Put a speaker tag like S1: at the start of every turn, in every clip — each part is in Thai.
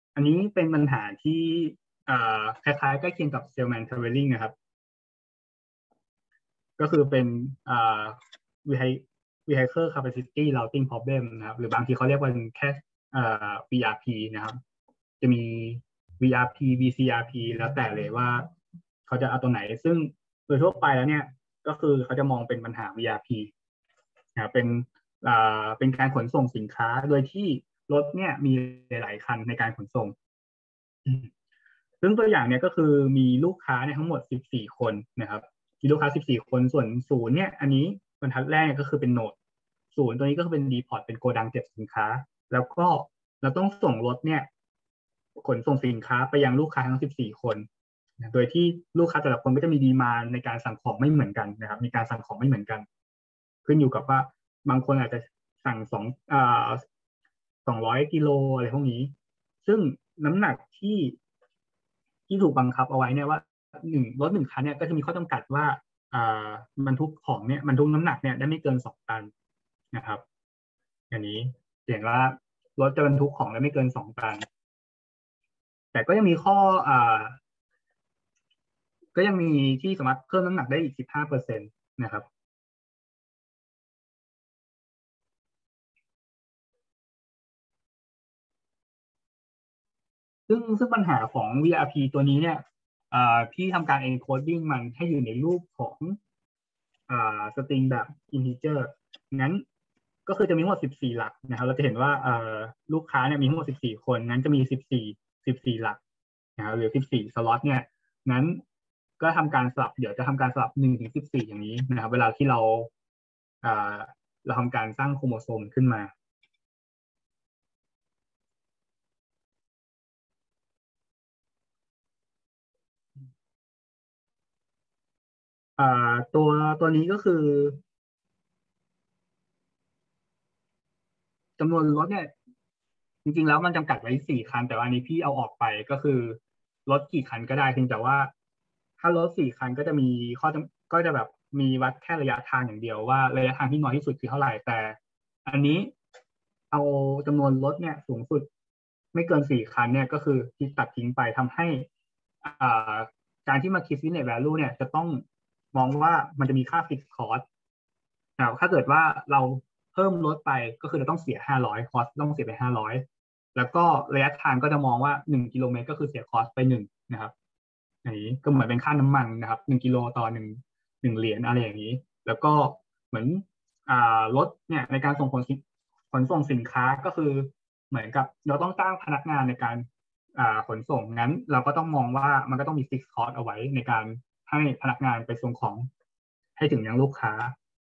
S1: อันนี้เป็นปัญหาที่คล้ายๆใกล้เคียงกับ Salesman Traveling นะครับก็คือเป็นvehicle capacity routing problem นะครับหรือบางทีเขาเรียกว่าแค่VRP นะครับจะมี VRP VCRP แล้วแต่เลยว่าเขาจะเอาตัวไหนซึ่งโดยทั่วไปแล้วเนี่ยก็คือเขาจะมองเป็นปัญหา VRP นะเป็นการขนส่งสินค้าโดยที่รถเนี่ยมีหลายๆคันในการขนส่งซึ่งตัวอย่างเนี่ยก็คือมีลูกค้าเนี่ยทั้งหมด14คนนะครับมีลูกค้า14คนส่วนศูนย์เนี่ยอันนี้บรรทัดแรกก็คือเป็นโนดศูนย์ตัวนี้ก็คือเป็นดีพอร์ตเป็นโกดังเก็บสินค้าแล้วก็เราต้องส่งรถเนี่ยขนส่งสินค้าไปยังลูกค้าทั้ง14คนโดยที่ลูกค้าแต่ละคนก็จะมีดีมานด์ในการสั่งของไม่เหมือนกันนะครับมีการสั่งของไม่เหมือนกันขึ้นอยู่กับว่าบางคนอาจจะสั่ง200 กิโลอะไรพวกนี้ซึ่งน้ำหนักที่ถูกบังคับเอาไว้เนี่ยว่ารถ1 คันเนี่ยก็จะมีข้อจำกัดว่าอ่าบรรทุกของเนี่ยบรรทุกน้ำหนักเนี่ยได้ไม่เกิน2 ตันนะครับอันนี้เห็นว่ารถจะบรรทุกของได้ไม่เกิน2 ตันแต่ก็ยังมีข้อก็ยังมีที่สามารถเพิ่มน้ำหนักได้อีก15%นะครับซึ่งปัญหาของ VRP ตัวนี้เนี่ยพี่ทำการ encoding มันให้อยู่ในรูปของสตริงแบบ integer งั้นก็คือจะมีทั้งหมด14หลักนะครับเราจะเห็นว่าลูกค้าเนี่ยมีทั้งหมด14คนงั้นจะมี14หลักนะครับหรือ14สล็อตเนี่ยงั้นก็ทำการสลับเดี๋ยวจะทำการสลับ1 ถึง 14อย่างนี้นะครับเวลาที่อ่าเราทำการสร้างโครโมโซมขึ้นมาอ่าตัวนี้ก็คือจำนวนรถเนี่ย จริงๆแล้วมันจำกัดไว้4 คันแต่ว่าอันนี้พี่เอาออกไปก็คือรถกี่คันก็ได้เพียงแต่ว่าถ้ารถ4 คันก็จะมีก็จะแบบมีวัดแค่ระยะทางอย่างเดียวว่าระยะทางที่น้อยที่สุดคือเท่าไหร่แต่อันนี้เอาจำนวนรถเนี่ยสูงสุดไม่เกิน4 คันเนี่ยก็คือที่ตัดทิ้งไปทำให้อ่าการที่มาคิด business value เนี่ยจะต้องมองว่ามันจะมีค่า fixed cost ถ้าเกิดว่าเราเพิ่มลดไปก็คือเราต้องเสีย500คอสต้องเสียไป500แล้วก็ระยะทางก็จะมองว่า1 กิโลเมตรก็คือเสียคอสไป1นะครับอันนี้ก็เหมือนเป็นค่าน้ำมันนะครับ1 กิโลต่อหนึ่งเหรียญอะไรอย่างนี้แล้วก็เหมือนรถเนี่ยในการขนส่งสินค้าก็คือเหมือนกับเราต้องจ้างพนักงานในการขนส่งงั้นเราก็ต้องมองว่ามันก็ต้องมีฟิกซ์คอสเอาไว้ในการให้พนักงานไปส่งของให้ถึงยังลูกค้า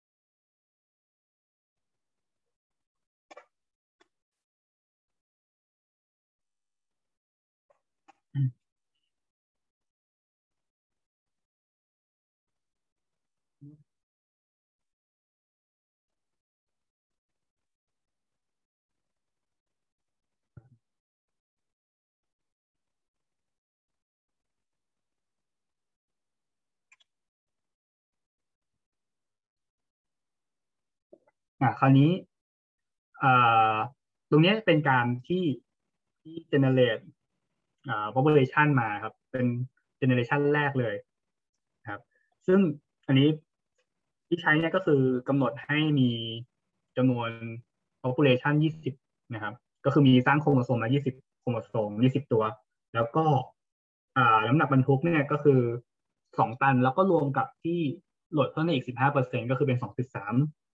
S1: คราวนี้อ่าตรงนี้เป็นการที่ generate population มาครับเป็น generation แรกเลยครับซึ่งอันนี้ที่ใช้เนี่ยก็คือกำหนดให้มีจำนวน population 20นะครับก็คือมีสร้างโครโมโซมมา20โครโมโซม20ตัวแล้วก็น้ำหนักบรรทุกเนี่ยก็คือ2 ตันแล้วก็รวมกับที่โหลดเพิ่มอีก15%ก็คือเป็น2.3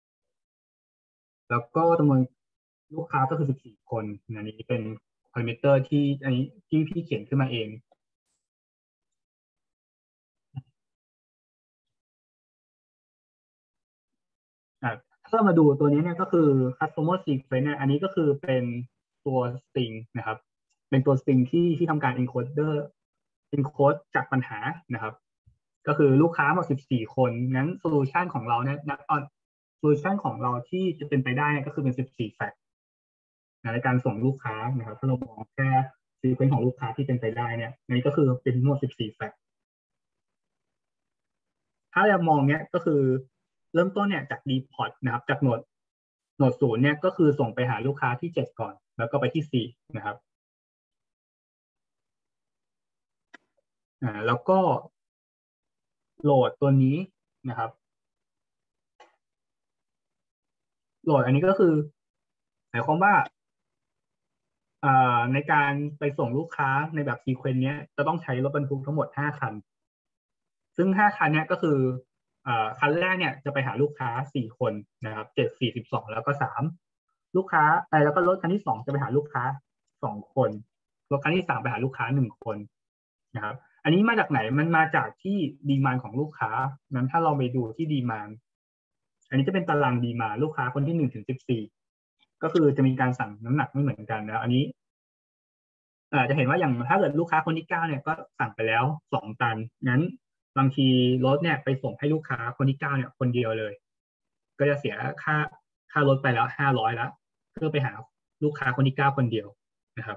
S1: แล้วก็จำนวนลูกค้าก็คือ14คนอันนี้เป็นพารามิเตอร์ที่อันนี้ที่พี่เขียนขึ้นมาเองอ่ะถ้าเรามาดูตัวนี้เนี่ยก็คือ customer sequence เนี่ยอันนี้ก็คือเป็นตัว string นะครับเป็นตัว string ที่ทำการ encode จากปัญหานะครับก็คือลูกค้าหมด14คนงั้นโซลูชันของเราเนี่ยณตอนโซลูชันของเราที่จะเป็นไปได้เนี่ยก็คือเป็น14แฟกต์ในการส่งลูกค้านะครับถ้าเรามองแค่ซีเควนต์ของลูกค้าที่เป็นไปได้เนี่ยอันนี้ก็คือเป็นทั้งหมด14แฟกต์ ถ้าเรามองเนี้ยก็คือเริ่มต้นเนี่ยจาก deport นะครับจากโหนดศูนย์เนี่ยก็คือส่งไปหาลูกค้าที่7ก่อนแล้วก็ไปที่4นะครับแล้วก็โหลดตัวนี้นะครับโหลดอันนี้ก็คือหมายความว่าในการไปส่งลูกค้าในแบบซีเควนต์เนี้ยจะต้องใช้รถบรรทุกทั้งหมด5 คันซึ่ง5 คันเนี้ยก็คือคันแรกเนี่ยจะไปหาลูกค้า4 คนนะครับ7 4 12แล้วก็3ลูกค้าแล้วก็รถคันที่2จะไปหาลูกค้า2 คนรถคันที่3ไปหาลูกค้า1 คนนะครับอันนี้มาจากไหนมันมาจากที่ดีมานของลูกค้านั้นถ้าเราไปดูที่ดีมานอันนี้จะเป็นตารางดีมานลูกค้าคนที่1 ถึง 14ก็คือจะมีการสั่งน้ำหนักไม่เหมือนกันนะอันนี้จะเห็นว่าอย่างถ้าเกิดลูกค้าคนที่9เนี่ยก็สั่งไปแล้ว2 ตันงั้นบางทีรถเนี่ยไปส่งให้ลูกค้าคนที่9เนี่ยคนเดียวเลยก็จะเสียค่ารถไปแล้ว500แล้วเพื่อไปหาลูกค้าคนที่9คนเดียวนะครับ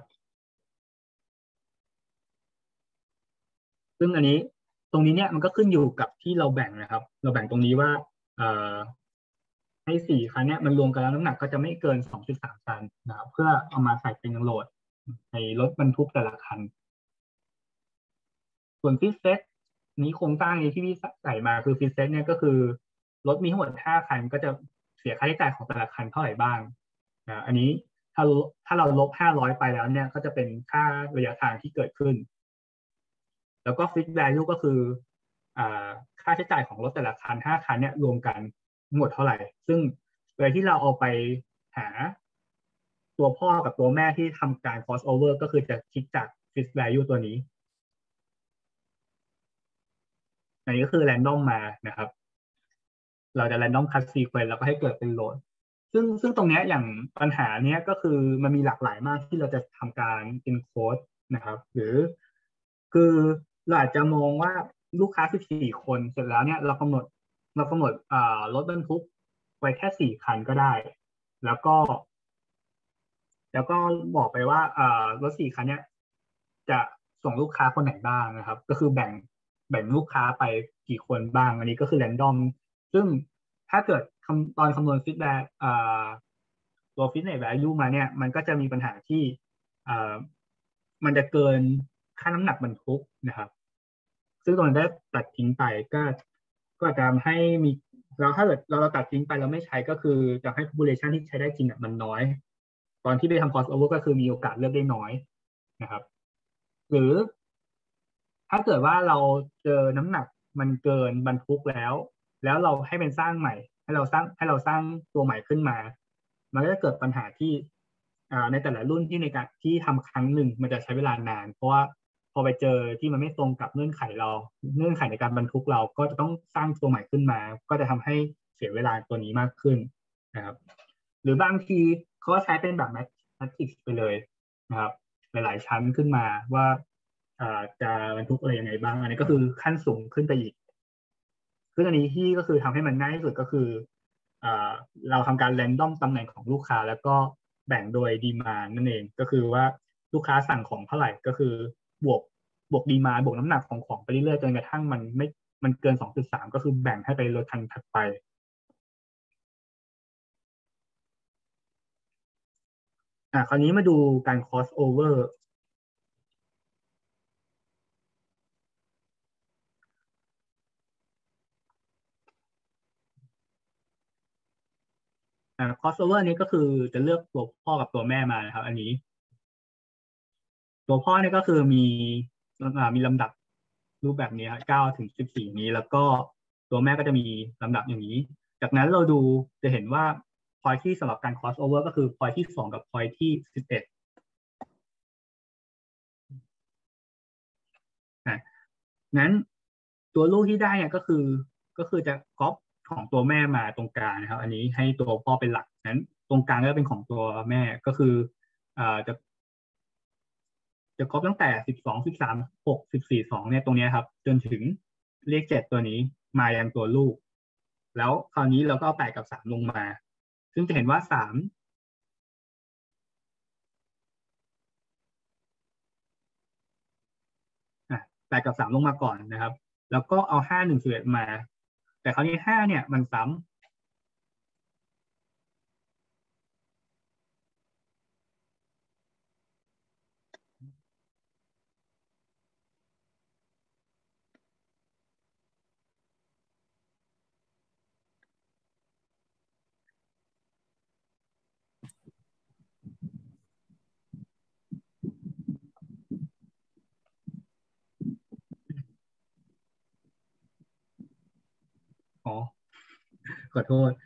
S1: ซึ่งอันนี้ตรงนี้เนี่ยมันก็ขึ้นอยู่กับที่เราแบ่งนะครับเราแบ่งตรงนี้ว่าเอ่อให้4 คันเนี่ยมันรวมกันแล้วน้ำหนักก็จะไม่เกิน2.3 ตันนะครับเพื่อเอามาใส่เป็นโหลดในรถบรรทุกแต่ละคัน ส่วนฟิตเซ็ตนี้โครงสร้างนี้ที่พี่ใส่มาคือฟิตเซ็ตเนี่ยก็คือรถมีทั้งหมด5 คันก็จะเสียค่าใช้จ่ายของแต่ละคันเท่าไหร่บ้างอันนี้ถ้าเราลบ500ไปแล้วเนี่ยก็จะเป็นค่าระยะทางที่เกิดขึ้นแล้วก็ฟิกแวลูก็คืออ่าค่าใช้จ่ายของรถแต่ละคัน5 คันเนี่ยรวมกันทั้งหมดเท่าไหร่ซึ่งเวลาที่เราเอาไปหาตัวพ่อกับตัวแม่ที่ทำการ cross over ก็คือจะคิดจาก fixed value ตัวนี้ อันนี้ก็คือแรนดอมมานะครับเราจะแรนดอมคั t ซีเควนต์แล้วก็ให้เกิดเป็นโหลดซึ่งตรงเนี้ยอย่างปัญหาเนี้ยก็คือมันมีหลากหลายมากที่เราจะทำการ encode นะครับหรือคือเราอาจจะมองว่าลูกค้า14 คนเสร็จแล้วเนี่ยเรากำหนดรถบรรทุกไว้แค่4 คันก็ได้แล้วก็แล้วก็บอกไปว่ารถ4 คันเนี่ยจะส่งลูกค้าคนไหนบ้างนะครับก็คือแบ่งลูกค้าไปกี่คนบ้างอันนี้ก็คือแรนดอมซึ่งถ้าเกิดตอนคำนวณฟิตแบตัวฟิตเนสแวลูมาเนี่ยมันก็จะมีปัญหาที่อ่ามันจะเกินค่าน้ำหนักบรรทุกนะครับซึ่งตรงนั้นได้ตัดทิ้งไปก็อาจจะทำให้มีเราถ้าเกิดเราตัดทิ้งไปเราไม่ใช้ก็คือจะให้ population ที่ใช้ได้จริงมันน้อยตอนที่ไปทำ cross over ก็คือมีโอกาสเลือกได้น้อยนะครับหรือ ถ้าเกิดว่าเราเจอน้ำหนักมันเกินบรรทุกแล้วเราให้เป็นสร้างใหม่ให้เราสร้างตัวใหม่ขึ้นมามันก็จะเกิดปัญหาที่ในแต่ละรุ่นที่ในการที่ทำครั้งหนึ่งมันจะใช้เวลานานเพราะว่าพอไปเจอที่มันไม่ตรงกับเงื่อนไขเราเงื่อนไขในการบรรทุกเราก็จะต้องสร้างตัวใหม่ขึ้นมาก็จะทำให้เสียเวลาตัวนี้มากขึ้นนะครับหรือบางทีเขาก็ใช้เป็นแบบแมทริกซ์ไปเลยนะครับหลายๆชั้นขึ้นมาว่าจะบรรทุกอะไรยังไงบ้างอันนี้ก็คือขั้นสูงขึ้นไปอีกซึ่งอันนี้ที่ก็คือทำให้มันง่ายที่สุดก็คืออ่าเราทำการแรนดอมตำแหน่งของลูกค้าแล้วก็แบ่งโดยดีมานั่นเองก็คือว่าลูกค้าสั่งของเท่าไหร่ก็คือบวกบวกดีมาบวกน้ำหนักของไปเรื่อยๆจนกระทั่งมันเกิน2.3ก็คือแบ่งให้ไปรถคันถัดไปคราวนี้มาดูการ cross over cross over นี้ก็คือจะเลือกตัวพ่อกับตัวแม่มานะครับอันนี้ ตัวพ่อเนี่ยก็คือมีลำดับรูปแบบนี้ครับ9 ถึง 14นี้แล้วก็ตัวแม่ก็จะมีลำดับอย่างนี้จากนั้นเราดูจะเห็นว่า point ที่สำหรับการ cross over ก็คือ point ที่2กับ point ที่11นะงั้นตัวลูกที่ได้เนี่ยก็คือจะก๊อปของตัวแม่มาตรงกลางนะครับอันนี้ให้ตัวพ่อเป็นหลักนั้นตรงกลางก็เป็นของตัวแม่ก็คือจะครบตั้งแต่12136142เนี่ยตรงนี้ครับจนถึงเลข7ตัวนี้มายังตัวลูกแล้วคราวนี้เราก็เอา8กับ3ลงมาซึ่งจะเห็นว่า3อ่ะ8กับ3ลงมาก่อนนะครับแล้วก็เอา5 1 11มาแต่คราวนี้5เนี่ยมันซ้ำขอโทษ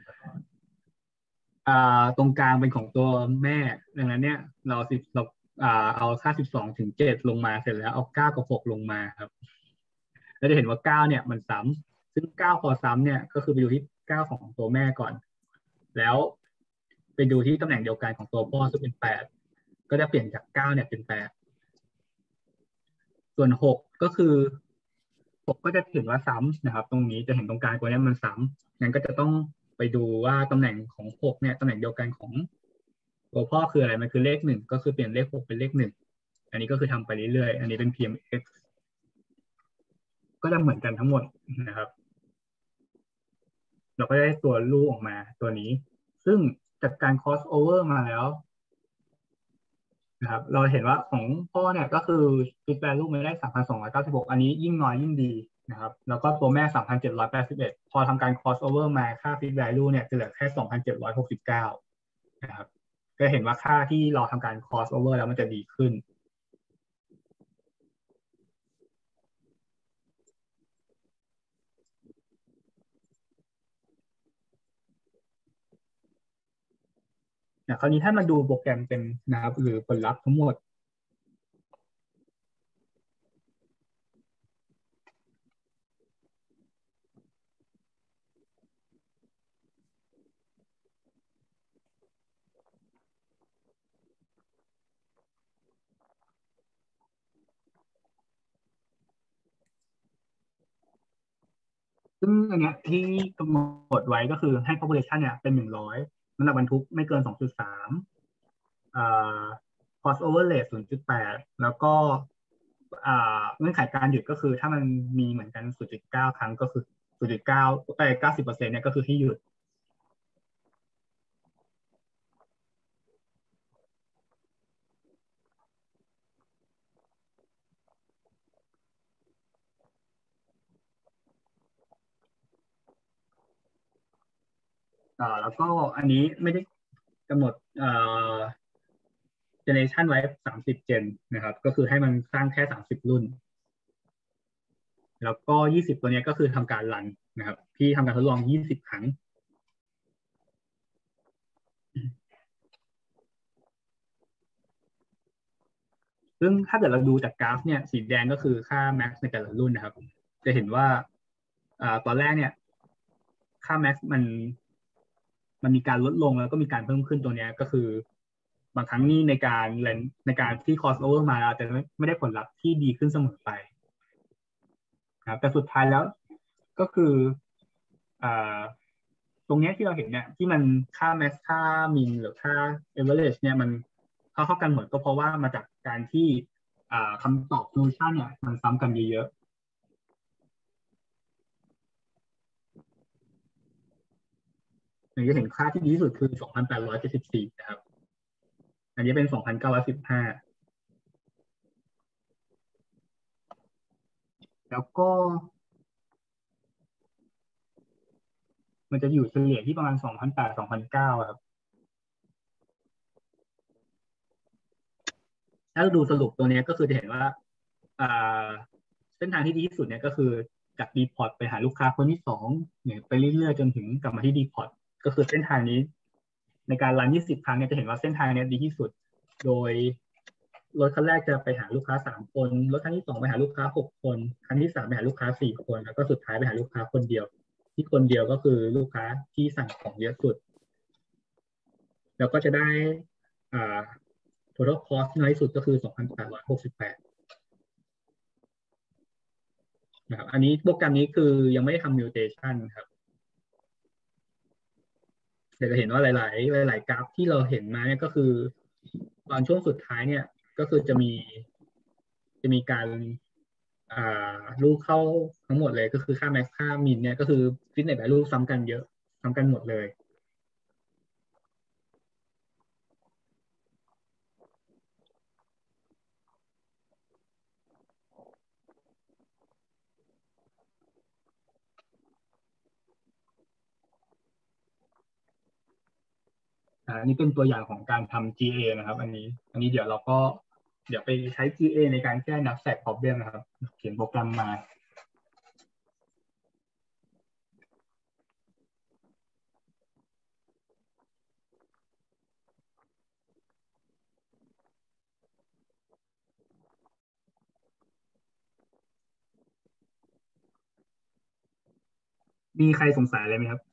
S1: ตรงกลางเป็นของตัวแม่ดังนั้นเนี่ยเราสิบเราเอาค่า12 ถึง 7ลงมาเสร็จแล้วเอา9 กับ 6ลงมาครับแล้วจะเห็นว่า9เนี่ยมันซ้ำซึ่ง9พอซ้ำเนี่ยก็คือไปดูที่9ของตัวแม่ก่อนแล้วไปดูที่ตำแหน่งเดียวกันของตัวพ่อซึ่งเป็น8ก็จะเปลี่ยนจาก9เนี่ยเป็น8ส่วน6ก็คือ6ก็จะเห็นว่าซ้ำนะครับตรงนี้จะเห็นตรงกลางตัวนี้มันซ้ำงั้นก็จะต้องไปดูว่าตำแหน่งของ6เนี่ยตำแหน่งเดียวกันของตัวพ่อคืออะไรมันคือเลข 1ก็คือเปลี่ยนเลข 6เป็นเลข 1อันนี้ก็คือทำไปเรื่อยๆอันนี้เป็น PMX ก็จะเหมือนกันทั้งหมดนะครับเราก็ได้ตัวลูกออกมาตัวนี้ซึ่งจากการ cross over มาแล้วนะครับเราเห็นว่าของพ่อเนี่ยก็คือ fit value มันได้3,296อันนี้ยิ่งน้อยยิ่งดีนะครับแล้วก็ตัวแม่3,781พอทำการ cross over มาค่า fit value เนี่ยจะเหลือแค่2,769นะครับก็เห็นว่าค่าที่เราทำการ cross over แล้วมันจะดีขึ้นคราวนี้ถ้ามาดูโปรแกรมเต็มนะครับหรือผลลัพธ์ทั้งหมด ซึ่งอันเนี้ยที่กำหนดไว้ก็คือให้ population เนี่ยเป็น100น้ำหนักบรรทุกไม่เกิน2.3อ่า cost over rate 0.8แล้วก็เงื่อนไขการหยุดก็คือถ้ามันมีเหมือนกัน0.9ครั้งก็คือ0.990%เนี่ยก็คือให้หยุดแล้วก็อันนี้ไม่ได้กำหนดgeneration ไว้30 gen นะครับก็คือให้มันสร้างแค่30รุ่นแล้วก็20ตัวนี้ก็คือทำการรันนะครับที่ทำการทดลอง20ครั้ง ซึ่งถ้าเกิดเราดูจากกราฟเนี่ยสีแดงก็คือค่า max ในแต่ละรุ่นนะครับจะเห็นว่าตอนแรกเนี่ยค่า max มันมีการลดลงแล้วก็มีการเพิ่มขึ้นตัวนี้ก็คือบางครั้งนี่ในการที่ cross over มาอาจจะไม่ได้ผลลัพธ์ที่ดีขึ้นเสมอไปนะครับแต่สุดท้ายแล้วก็คืออ่าตรงนี้ที่เราเห็นเนี่ยที่มันค่า max ค่า min หรือค่า average เนี่ยมันเท่ากันหมดก็เพราะว่ามาจากการที่คำตอบโซลูชันเนี่ยมันซ้ำกันเยอะๆอย่างจะเห็นค่าที่ดีที่สุดคือ2,874นะครับอันนี้เป็น2,915แล้วก็มันจะอยู่เฉลี่ยที่ประมาณ2,800 2,900ครับถ้าเราดูสรุปตัวนี้ก็คือจะเห็นว่าอ่าเส้นทางที่ดีที่สุดเนี่ยก็คือจากดีพอร์ตไปหาลูกค้าคนที่สองเนี่ยไปเรื่อยๆจนถึงกลับมาที่ดีพอร์ตก็คือเส้นทางนี้ในการรัน20ครั้งเนี่ยจะเห็นว่าเส้นทางนี้ดีที่สุดโดยรถคันแรกจะไปหาลูกค้า3 คนรถคันที่2ไปหาลูกค้า6 คนคันที่3ไปหาลูกค้า4 คนแล้วก็สุดท้ายไปหาลูกค้าคนเดียวที่คนเดียวก็คือลูกค้าที่สั่งของเยอะสุดแล้วก็จะได้อ่า total cost ที่น้อยที่สุดก็คือ2,868นะครับอันนี้โปรแกรมนี้คือยังไม่ได้ทำ mutation ครับแต่จะเห็นว่าหลายกราฟที่เราเห็นมาเนี่ยก็คือตอนช่วงสุดท้ายเนี่ยก็คือจะมีการอ่ลูกเข้าทั้งหมดเลยก็คือค่า max ค่า min เนี่ยก็คือฟิตเนส value ซ้ำกันเยอะซ้ำกันหมดเลยอันนี้เป็นตัวอย่างของการทำ GA นะครับอันนี้เดี๋ยวไปใช้ GA ในการแก้ knapsack problem นะครับเขียนโปรแกรมมามีใครสงสัยอะไรไหมครับ